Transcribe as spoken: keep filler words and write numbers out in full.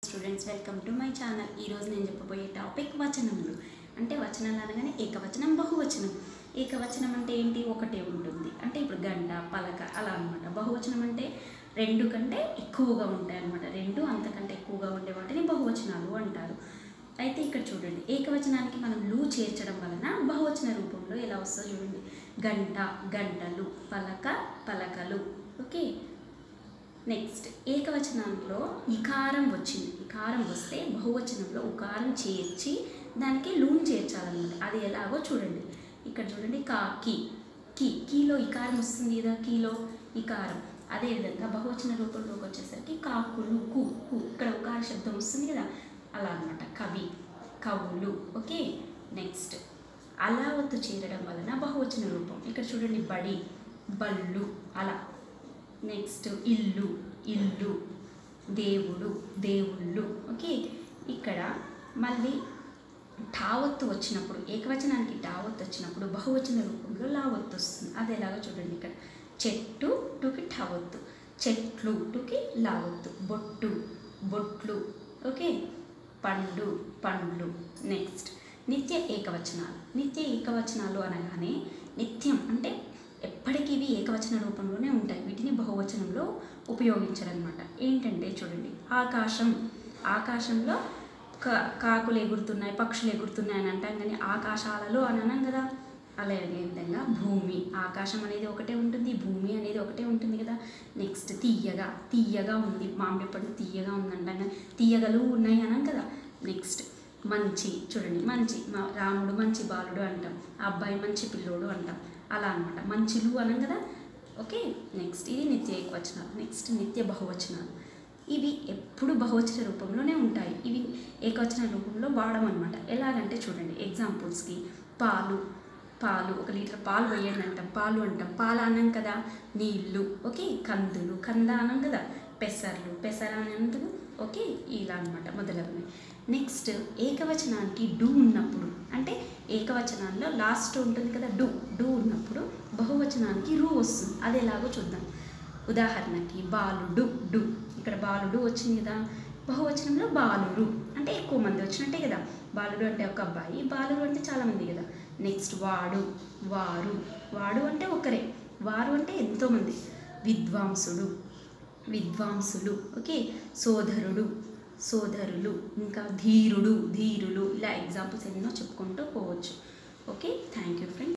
Students welcome to my channel. ఈరోజు నేను చెప్పబోయే టాపిక్ వచనములు. అంటే వచనాలు అనగానే ఏకవచనం, బహువచనం. ఏకవచనం అంటే ఏంటి? ఒకటే ఉంటుంది. అంటే ఇప్పుడు గంట, పలక అలా అనమాట. బహువచనం అంటే రెండు కంటే ఎక్కువగా ఉంటాయి అనమాట. రెండు అంతకంటే ఎక్కువగా ఉండే వాటిని బహువచనాలు అంటారు. అయితే ఇక్కడ చూడండి, ఏకవచనానికి మనం లు చేర్చడం వలన బహువచన రూపంలో ఎలా వస్తుందో చూడండి. గంట, గంటలు, పలక, పలకలు. ఓకే, నెక్స్ట్ ఏకవచనంలో ఇకారం వచ్చింది. ఇకారం వస్తే బహువచనంలో ఉకారం చేర్చి దానికి లూన్ చేర్చాలన్నమాట. అది ఎలాగో చూడండి. ఇక్కడ చూడండి, కాకి, కీ, కీలో ఇకారం వస్తుంది కదా, కీలో ఇకారం. అదేవిధంగా బహువచన రూపంలోకి వచ్చేసరికి కాకులు, కు, కు, ఇక్కడ ఉకార శబ్దం వస్తుంది కదా, అలా అనమాట. కవి, కవులు. ఓకే, నెక్స్ట్ అలావత్తు చేరడం వలన బహువచన రూపం. ఇక్కడ చూడండి, బడి, బళ్ళు, అలా. నెక్స్ట్ ఇల్లు, ఇల్లు, దేవుడు, దేవుళ్ళు. ఓకే, ఇక్కడ మళ్ళీ టావత్తు వచ్చినప్పుడు, ఏకవచనానికి టావత్తు వచ్చినప్పుడు బహువచన రూపంలో లావత్తు వస్తుంది. అది ఎలాగో చూడండి. ఇక్కడ చెట్టు, టుకి టావత్తు, చెట్లు, టుకి లావత్తు, బొట్టు, బొట్లు. ఓకే, పండు, పండ్లు. నెక్స్ట్ నిత్య ఏకవచనాలు. నిత్య ఏకవచనాలు అనగానే నిత్యం అంటే ఎప్పటికీ ఇవి ఏకవచన రూపంలోనే ఉంటాయి. వీటిని బహువచనంలో ఉపయోగించారనమాట. ఏంటంటే చూడండి, ఆకాశం, ఆకాశంలో కా కాకులు ఎగురుతున్నాయి, పక్షులు ఎగురుతున్నాయి అని అంటాం, కానీ ఆకాశాలలో అని అన్నాం కదా. అలాగే విధంగా భూమి, ఆకాశం అనేది ఒకటే ఉంటుంది, భూమి అనేది ఒకటే ఉంటుంది కదా. నెక్స్ట్ తీయగా, తీయగా ఉంది, మామిడి పండు తీయగా ఉందంటాం కదా, తీయగలు ఉన్నాయి అన్నాం కదా. నెక్స్ట్ మంచి, చూడండి, మంచి, మా రాముడు మంచి బాలుడు అంటాం, ఆ అబ్బాయి మంచి పిల్లోడు అంటాం, అలా అనమాట. మంచిలు అనం కదా. ఓకే, నెక్స్ట్ ఇది నిత్య ఏకవచనాలు. నెక్స్ట్ నిత్య బహువచనాలు. ఇవి ఎప్పుడు బహువచన రూపంలోనే ఉంటాయి. ఇవి ఏకవచన రూపంలో వాడమన్నమాట. ఎలాగంటే చూడండి, ఎగ్జాంపుల్స్కి పాలు, పాలు, ఒక లీటర్ పాలు వేయండి అంటాం, పాలు అంటాం, పాలు అనం కదా. నీళ్ళు. ఓకే, కందులు, కంద అనం కదా. పెసర్లు, పెసర అని అంటారు. ఓకే, ఇలా అనమాట మొదలగునవి. నెక్స్ట్ ఏకవచనానికి డు ఉన్నప్పుడు, అంటే ఏకవచనాల్లో లాస్ట్ ఉంటుంది కదా డు, డు ఉన్నప్పుడు బహువచనానికి రు వస్తుంది. అది ఎలాగో చూద్దాం. ఉదాహరణకి బాలుడు, డు, ఇక్కడ బాలుడు వచ్చింది కదా. బహువచనంలో బాలురు అంటే ఎక్కువ మంది వచ్చినట్టే కదా. బాలుడు అంటే ఒక అబ్బాయి, బాలురు అంటే చాలామంది కదా. నెక్స్ట్ వాడు, వారు, వాడు అంటే ఒకరే, వారు అంటే ఎంతోమంది. విద్వాంసుడు, విద్వాంసులు. ఓకే, సోదరుడు, సోదరులు, ఇంకా ధీరుడు, ధీరులు. ఇలా ఎగ్జాంపుల్స్ ఎన్నో చెప్పుకుంటూ పోవచ్చు. Okay, thank you friends.